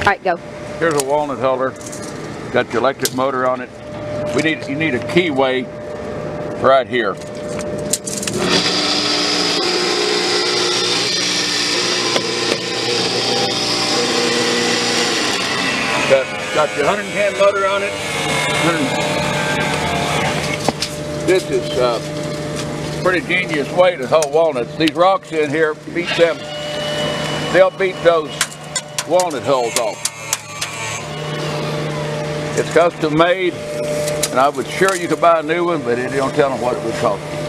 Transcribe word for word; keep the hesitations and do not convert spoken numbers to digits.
right, go. Here's a walnut holder. Got the electric motor on it. We need you need a Keyway right here. Got, got the one hundred ten motor on it. This is uh, pretty genius way to hold walnuts. These rocks in here beat them. They'll beat those walnut hulls off. It's custom made, and I was sure you could buy a new one, but it don't tell them what it would cost.